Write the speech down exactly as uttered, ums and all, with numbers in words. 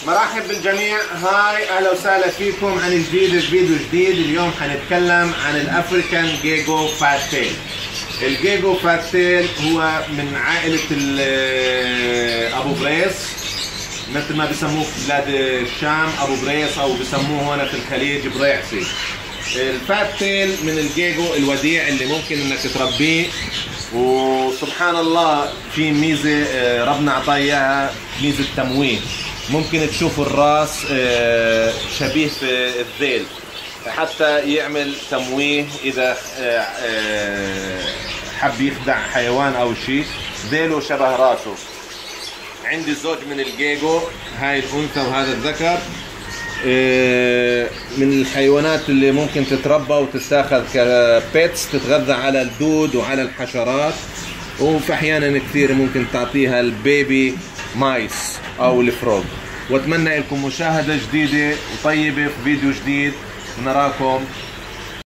مرحب بالجميع، هاي اهلا وسهلا فيكم عن جديد فيديو جديد. اليوم حنتكلم عن الافريكان جيجو فات تيل. الجيجو فات تيل هو من عائلة ابو بريس، مثل ما بسموه في بلاد الشام ابو بريس، او بسموه هنا في الخليج بريعسي. الفات تيل من الجيجو الوديع اللي ممكن انك تربيه، وسبحان الله في ميزة ربنا عطاه اياها، ميزة تمويه. ممكن تشوفوا الراس شبيه في الذيل، حتى يعمل تمويه اذا حب يخدع حيوان او شيء. ذيله شبه راسه. عندي زوج من الجيجو، هاي الانثى وهذا الذكر، من الحيوانات اللي ممكن تتربى وتتاخذ كبيتس، تتغذى على الدود وعلى الحشرات، وفي احيانا كثير ممكن تعطيها البيبي مايس او الفروغ. واتمنى لكم مشاهدة جديدة وطيبة في فيديو جديد. نراكم